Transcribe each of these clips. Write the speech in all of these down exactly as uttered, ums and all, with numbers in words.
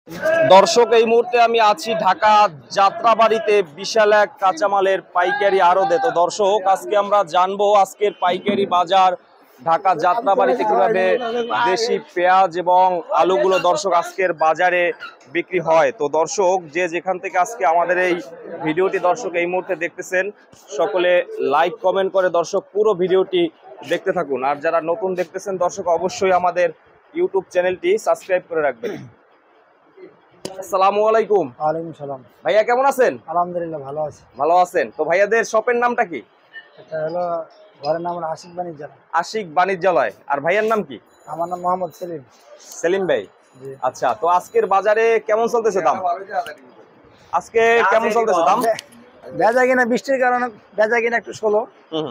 দর্শক এই মুহূর্তে আমি আছি ঢাকা যাত্রাবাড়িতে বিশাল এক কাঁচামালের পাইকারি আড়তে। তো দর্শক আজকে আমরা জানবো আজকের পাইকারি বাজার ঢাকা যাত্রাবাড়িতে কিভাবে দেশি পেঁয়াজ এবং আলুগুলো দর্শক আজকের বাজারে বিক্রি হয়। তো দর্শক যে যেখান থেকে আজকে আমাদের এই ভিডিওটি দর্শক এই মুহূর্তে দেখতেছেন সকলে লাইক কমেন্ট করে দর্শক পুরো ভিডিওটি দেখতে থাকুন। আর যারা নতুন দেখতেছেন দর্শক অবশ্যই আমাদের ইউটিউব চ্যানেলটি সাবস্ক্রাইব করে রাখবেন। আসসালামু আলাইকুম। ওয়ালাইকুম সালাম। ভাইয়া কেমন আছেন? আলহামদুলিল্লাহ ভালো আছি। ভালো আছেন? তো ভাইয়াদের শপের নামটা কি? এটা হলো ঘরের নাম হলো আশিক বাণিজ্যালয়। আশিক বাণিজ্যালয়। আর ভাইয়ার নাম কি? আমার নাম মোহাম্মদ সেলিম। সেলিম ভাই। আচ্ছা, তো আজকের বাজারে কেমন চলতেছে দাম? আজকে কেমন চলতেছে দাম? বেচা কিনা বৃষ্টির কারণে বেচা কিনা একটু স্লো। হুম।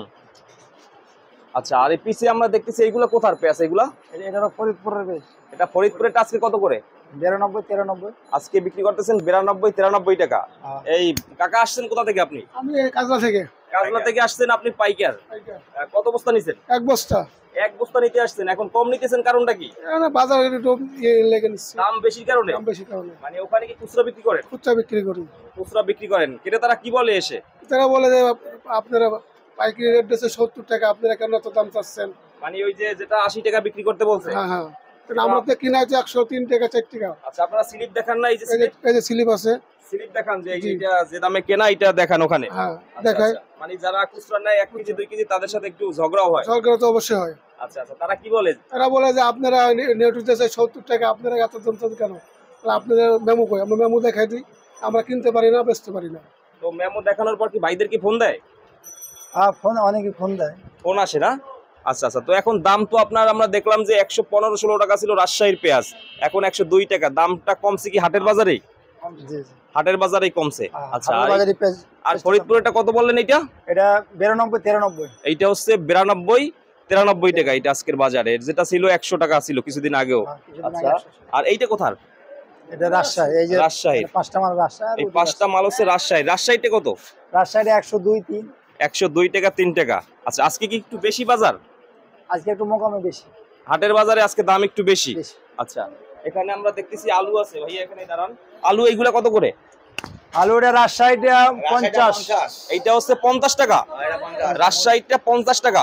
আচ্ছা, আর এই পিছে আমরা দেখতেছি এইগুলো কোথার পেঁয়াজ? এগুলা এটা হলো ফরিদপুরের পেঁয়াজ। এটা ফরিদপুরেরটা আজকে কত করে? বিরানব্বই তিরানব্বই। আজকে বিক্রি করতেছেন বিরানব্বই তিরানব্বই টাকা। এই কাকা আসছেন কোথা থেকে আপনি? আমি কাজলা থেকে। কাজলা থেকে আসছেন আপনি পাইকার? কত বস্তা নিছেন? এক বস্তা। এক বস্তা নিতে আসছেন, এখন কম নিতেছেন কারণটা কি? বাজারে একটু লেগে নিচ্ছে। দাম বেশির কারণে? দাম বেশি কারণে। মানে ওখানে কি খুচরা বিক্রি করেন? খুচরা বিক্রি করি। খুচরা বিক্রি করেন, ক্রেতারা কি বলে এসে? তারা বলে যে আপনারা পাইকারি রেট দিচ্ছে সত্তর টাকা, আপনারা কেন এত দাম চাচ্ছেন? মানে ওই যে যেটা আশি টাকা বিক্রি করতে বলছে। হ্যাঁ হ্যাঁ, আমরা তো কিনা আছে একশো তিন টাকা চার টাকা। আচ্ছা, আপনারা স্লিপ দেখান না? এই যে এই যে স্লিপ আছে, স্লিপ দেখান যে এটা যে দামে কেনা এটা দেখান ওখানে। হ্যাঁ দেখায়। মানে যারা খুচরা নেয় এক কেজি দুই কেজি তাদের সাথে একটু ঝগড়াও হয়? ঝগড়া তো অবশ্যই হয়। আচ্ছা আচ্ছা, তারা কি বলে? তারা বলে যে আপনারা নেট দিতেছে সত্তর টাকা, আপনারা এত দাম চান কেন? আপনাদের মেমো কই? আমরা মেমো দেখাই দিই, আমরা কিনতে পারি না, বেচতে পারি না। তো মেমো দেখানোর পর কি ভাইদের কি ফোন দেয়? হ্যাঁ, ফোন অনেকে ফোন দেয়। ফোন আসে না? আচ্ছা আচ্ছা, তো এখন দাম তো আপনার আমরা দেখলাম যে একশো পনেরো ষোলো টাকা ছিল রাজশাহীর পেঁয়াজ, এখন একশো দুই টাকা। দামটা কমছে কি হাটের বাজারেই? হাটের বাজারেই কমছে। আচ্ছা, আর ফরিদপুরেরটা কত বললেন? এইটা এটা বিরানব্বই তিরানব্বই। এইটা হচ্ছে বিরানব্বই তিরানব্বই টাকা এটা আজকের বাজারে, যেটা ছিল একশো টাকা ছিল কিছুদিন আগেও। আচ্ছা, আর এইটা কোথার? এটা রাজশাহী। এই যে রাজশাহী পাঁচটা মাল রাজশাহী, এই পাঁচটা মাল হচ্ছে রাজশাহী। রাজশাহীতে কত? রাজশাহী একশো দুই তিন। একশো দুই টাকা তিন টাকা। আচ্ছা, আজকে কি একটু বেশি বাজার? আজকে একটু মোকামে বেশি, হাটের বাজারে আজকে দাম একটু বেশি। আচ্ছা, এখানে আমরা দেখতেছি আলু আছে। ভাইয়া এখানে দাঁড়ান, আলু এইগুলা কত করে? আলুটা রাজশাহীটা পঞ্চাশ। এইটা হচ্ছে পঞ্চাশ টাকা, রাজশাহীটা পঞ্চাশ টাকা।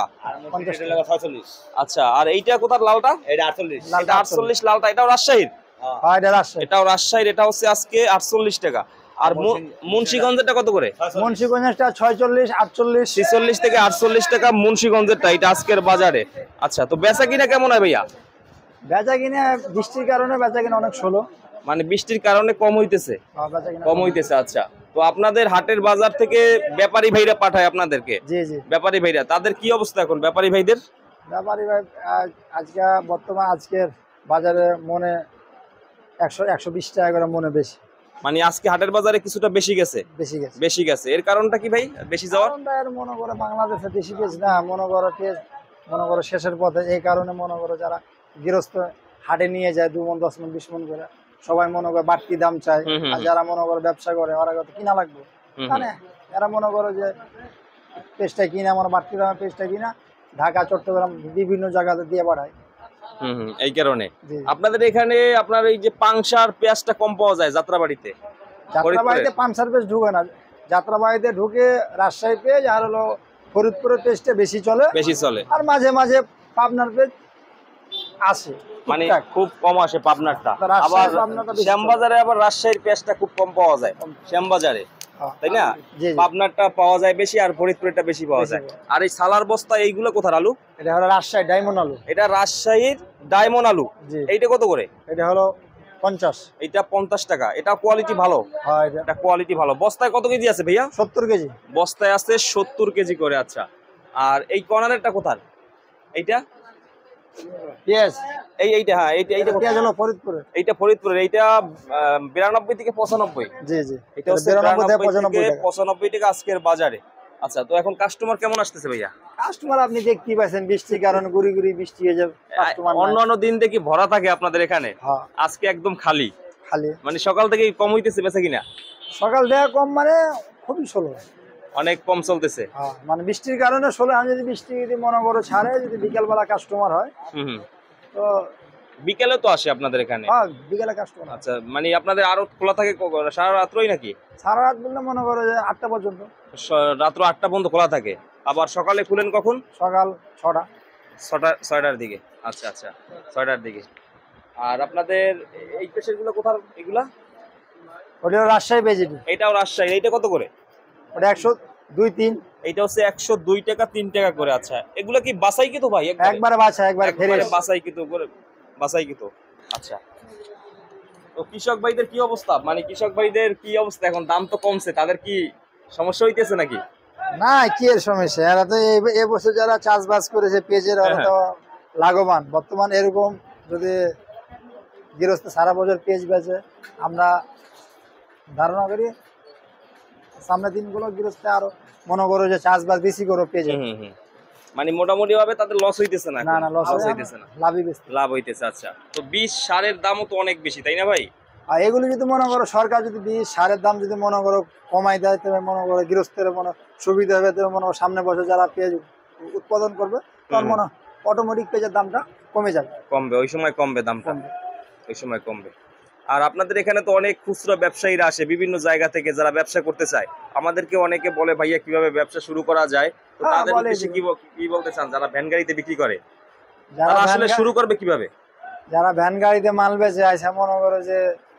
আচ্ছা, আর এইটা কোথার লালটা? এটা আটচল্লিশ। এটা আটচল্লিশ লালটা, এটাও রাজশাহীর? হ্যাঁ, এটা রাজশাহী। এটাও রাজশাহীর, এটা হচ্ছে আজকে আটচল্লিশ টাকা। আর মুন্সিগঞ্জেরটা কত করে? মুন্সিগঞ্জেরটা ছয়চল্লিশ আটচল্লিশ। ছেচল্লিশ থেকে আটচল্লিশ টাকা মুন্সিগঞ্জেরটা, এটা আজকের বাজারে। আচ্ছা, তো বেচা কিনা কেমন হয় ভাইয়া? বেচা কিনা বৃষ্টির কারণে বেচা কিনা অনেক ষোলো। মানে বৃষ্টির কারণে কম হইতেছে? কম হইতেছে। আচ্ছা, তো আপনাদের হাটের বাজার থেকে ব্যাপারী ভাইরা পাঠায় আপনাদেরকে? জি জি, ব্যাপারী ভাইরা, তাদের কি অবস্থা এখন ব্যাপারী ভাইদের? ব্যাপারী ভাই আজকে বর্তমান আজকের বাজারে মনে একশো একশো বিশ টাকা করে মনে বেশি। মানে আজকে হাটের বাজারে কিছুটা বেশি গেছে? বেশি গেছে। বেশি গেছে, এর কারণটা কি ভাই বেশি যাওয়ার? মনে করো বাংলাদেশে দেশি পেঁয়াজ না, মনে করো পেঁয়াজ মনে করো শেষের পথে, এই কারণে মনে করো যারা গৃহস্থ হাটে নিয়ে যায় দু মন দশ মন বিশ মন করে, সবাই মনে করে বাড়তি দাম চায়। আর যারা মনে করো ব্যবসা করে ওরা কত কিনা লাগবে, মানে এরা মনে করো যে পেঁয়াজটা কিনা মানে বাড়তি দামে পেঁয়াজটা কিনা ঢাকা চট্টগ্রাম বিভিন্ন জায়গাতে দিয়ে বাড়ায়। হুম হুম, এই কারণে আপনাদের এখানে আপনার এই যে পাংশার পেঁয়াজটা কম পাওয়া যায় যাত্রাবাড়িতে? যাত্রাবাড়িতে পাংশার পেঁয়াজ ঢুকে না, যাত্রাবাড়িতে ঢুকে রাজশাহী পেঁয়াজ আর হলো ফরিদপুরের পেঁয়াজটা বেশি চলে। বেশি চলে। আর মাঝে মাঝে পাবনার পেঁয়াজ আসে, মানে খুব কম আসে পাবনারটা। আবার শ্যামবাজারে আবার রাজশাহীর পেঁয়াজটা খুব কম পাওয়া যায় শ্যামবাজারে, তাই না? পাবনারটা পাওয়া যায় বেশি আর ফরিদপুরেরটা বেশি পাওয়া যায়। আর এই সালার বস্তা এইগুলো কোথার আলু? এটা হলো রাজশাহী ডায়মন্ড আলু। এটা রাজশাহীর ডায়মন্ড আলু। এইটা কত করে? এটা হলো পঞ্চাশ। এটা পঞ্চাশ টাকা। এটা কোয়ালিটি ভালো? হ্যাঁ, এটা কোয়ালিটি ভালো। বস্তায় কত কেজি আছে ভাইয়া? সত্তর কেজি বস্তায় আছে, সত্তর কেজি করে। আচ্ছা, আর এই কর্নারেরটা কোথার? এইটা পেঁয়াজ এই এইটা হ্যাঁ এইটা এইটা পেঁয়াজ হলো ফরিদপুরের। এইটা ফরিদপুরের, এইটা বিরানব্বই থেকে পঁচানব্বই। জি জি, এটা হচ্ছে বিরানব্বই থেকে পঁচানব্বই টাকা আজকের বাজারে। আচ্ছা, তো এখন কাস্টমার কেমন আসতেছে ভাইয়া? কাস্টমার আপনি দেখতেই পাচ্ছেন বৃষ্টির কারণে গুড়ি গুড়ি বৃষ্টি হয়ে যাবে। অন্যান্য দিন দেখি ভরা থাকে আপনাদের এখানে, আজকে একদম খালি খালি। মানে সকাল থেকে কম হইতেছে বেচা কিনা? সকাল থেকে কম মানে খুবই স্লো, অনেক কম চলতেছে। মানে বৃষ্টির কারণে ষোলো। আমি যদি বৃষ্টি যদি মনে করো ছাড়ে, যদি বিকেল বেলা কাস্টমার হয় তো বিকেলে তো আসে আপনাদের এখানে? হ্যাঁ, বিকেলে কাস্টমার। আচ্ছা, মানে আপনাদের আরো খোলা থাকে ক- সারা রাত্রই নাকি? সারা রাত বললে মনে করো যে আটটা পর্যন্ত, স- রাত্র আটটা পর্যন্ত খোলা থাকে, আবার সকালে খুলেন কখন? সকাল ছটা। ছটা ছয়টার দিকে। আচ্ছা আচ্ছা, ছয়টার দিকে। আর আপনাদের এই পেশের গুলো কোথার এগুলা? ওটা হলো রাজশাহী ভেজিটি, এইটাও রাজশাহী। এইটা কত করে? ওটা একশো দুই তিন। এইটা হচ্ছে একশো দুই টাকা তিন টাকা করে। আচ্ছা, এগুলা কি বাসাই কিতো ভাই? একবারে একবারে বাছা, একবারে একবারে ফ্রেশ। বাসাই কিতো করে, বাসাই কিতো। আচ্ছা, তো কৃষক ভাইদের কি অবস্থা? মানে কৃষক ভাইদের কি অবস্থা এখন? দাম তো কমছে, তাদের কি সমস্যা হইতেছে নাকি? না, কি এর সমস্যা, এরা তো এই- এই বছর যারা চাষবাস করেছে পেঁয়াজের, ওরা হ্যাঁ, তো লাভবান। বর্তমান এরকম যদি গৃহস্থ সারা বছর পেঁয়াজ বেচে, আমরা ধারণা করি সামনে দিনগুলো গৃহস্থ আরো মনে করো যে চাষবাস বেশি করো পেঁয়াজে। হুম হুম হুম। মানে মোটামুটি ভাবে তাদের লস হইতেছে না? না এখন? না, লস হইতেছে না, লাভই বেশি। লাভ হইতেছে। আচ্ছা, তো বীজ সারের দামও তো অনেক বেশি, তাই না ভাই? আর এগুলো যদি মনে করো সরকার যদি বীজ সারের দাম যদি মনে করো কমাই দেয়, তবে মনে করো গৃহস্থের মনে সুবিধা হবে। তবে মনে করো সামনে বছর যারা পেঁয়াজ উৎপাদন করবে, তখন হুম। মনে অটোমেটিক পেঁয়াজের দামটা কমে যাবে। কমবে, ওই সময় কমবে দামটা, কমবে। ওই সময় কমবে। আর আপনাদের এখানে তো অনেক খুচরা ব্যবসায়ীরা আসে বিভিন্ন জায়গা থেকে, যারা ব্যবসা করতে চায়। আমাদেরকে অনেকে বলে ভাইয়া কিভাবে ব্যবসা শুরু করা যায়, তো হ্যাঁ, তাদের বলে উদ্দেশ্যে যে- কি বল- কি বলতে চান যারা ভ্যান গাড়িতে বিক্রি করে? যারা তারা ভ্যান আসলে গা- শুরু করবে কিভাবে? যারা ভ্যান গাড়িতে মাল বেচে আসে, মনে করো যে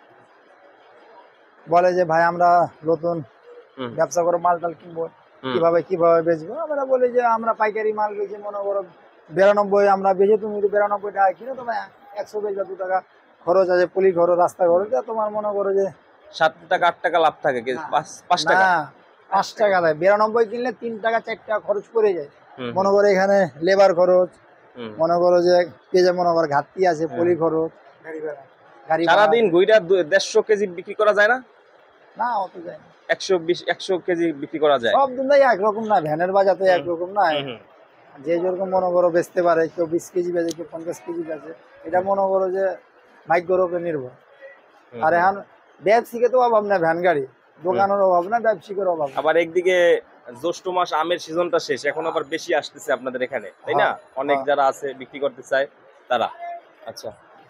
বলে যে ভাই আমরা নতুন হুম ব্যবসা করে মাল টাল কিনবো, হুম কিভাবে কিভাবে বেচবো। আমরা বলি যে আমরা পাইকারি মাল বেচি, মনে করো বিরানব্বই আমরা বেচে, তুমি যদি বিরানব্বই টাকা কিনো, তোমার একশো বেচবা, দু টাকা খরচ আছে, পুলি খরচ, রাস্তা খরচ, তা তোমার মনে করো যে সাত টাকা আট টাকা লাভ থাকে, কি- পাঁচ পাঁচ না, টাকা? পাঁচ টাকা দেয়। বিরানব্বই কিনলে তিন টাকা চার টাকা খরচ পড়ে যায়। হুম, মনে করো এখানে লেবার খরচ, হুম। মনে করো যে পেঁয়াজে মনে করো ঘাটতি আছে, পুলি খরচ, গাড়ি ভাড়া। সারাদিন গুইটা দু- দেড়শো কেজি বিক্রি করা যায় না? না, অত যায় না। একশো বিশ একশো কেজি বিক্রি করা যায়? সব দিন একরকম না, ভ্যানের বাজার তো একরকম না। হুম, হুম, যে যেরকম মনে করো বেচতে পারে, কেউ বিশ কেজি বেচে, কেউ পঞ্চাশ কেজি বেচে, এটা মনে করো যে ভাগ্যের উপর নির্ভর। হুম, আর হুম। এখন ব্যবসায়িকের তো অভাব না, ভ্যান গাড়ি দোকানের অভাব না, ব্যবসায়িকের অভাব না। আবার একদিকে জ্যৈষ্ঠ মাস, আমের সিজনটা শেষ, এখন আবার বেশি আসতেছে আপনাদের এখানে, তাই না? হ্যাঁ, অনেক হ্যাঁ। যারা আছে বিক্রি করতে চায় তারা। আচ্ছা,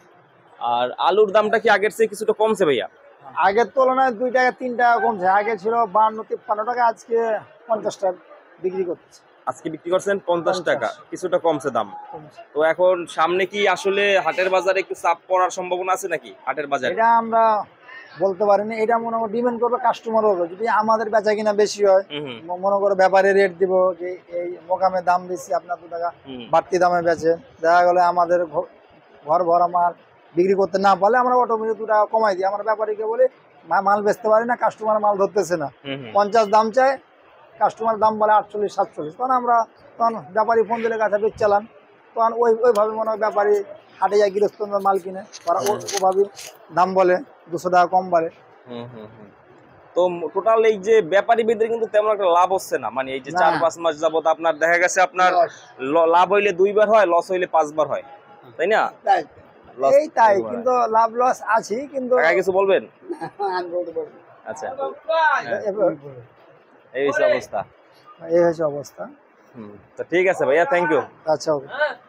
আর আলুর দামটা কি আগের চেয়ে কিছুটা কমছে ভাইয়া? আগের তুলনায় দুই টাকা তিন টাকা কমছে। আগে ছিল বান্ন তিপ্পান্ন টাকা, আজকে পঞ্চাশ টাকা বিক্রি করতেছে। আজকে বিক্রি করছেন পঞ্চাশ পঞ্চাশ। টাকা, কিছুটা কমছে দাম। কমছে। তো এখন সামনে কি আসলে হাটের বাজারে একটু চাপ পড়ার সম্ভাবনা আছে নাকি হাটের বাজারে? এটা আমরা বলতে পারিনি, এটা মনে করো ডিমান্ড করবে কাস্টমার হবে। যদি আমাদের বেচা কিনা বেশি হয়, হুম হুম ম- মনে করো ব্যাপারে রেট দিব যে এই মোকামে দাম বেশি, আপনার দু টাকা হুম বাড়তি দামে বেচে, দেখা গেলে আমাদের ঘ- ঘর ভরা মাল বিক্রি করতে না পারলে আমরা অটোমেটিক দু টাকা কমাই দিই। আমরা ব্যাপারীকে বলি মা- মাল বেচতে পারি না, কাস্টমার মাল ধরতেছে না, হুম হুম। পঞ্চাশ দাম চায়, কাস্টমার দাম বলে আটচল্লিশ সাতচল্লিশ, তখন আমরা তখন ব্যাপারী ফোন দিলে কাছে বেচ চালান, তখন ওই ওইভাবে মনে হয় ব্যাপারী হাটে যায় গৃহস্থ মাল কিনে, ওরা ও- ওভাবে দাম বলে দুশো টাকা কম বলে। হুম হুম হুম। তো টোটাল এই যে ব্যাপারী বেদের কিন্তু তেমন একটা লাভ হচ্ছে না, মানে এই যে না। চার পাঁচ মাস যাবত আপনার দেখা গেছে আপনার ল- লাভ হইলে দুইবার হয়, লস হইলে পাঁচবার হয়, তাই না? তাই Loss এই তাই, দুইবার হয়। কিন্তু লাভ লস আছে, কিন্তু কাকা কিছু বলবেন? আমি বলতে পারবো না। আচ্ছা, এবার- এই হচ্ছে অবস্থা। এই হচ্ছে অবস্থা। হুম, তো ঠিক আছে ভাইয়া, থ্যাংক ইউ। আচ্ছা, ওকে।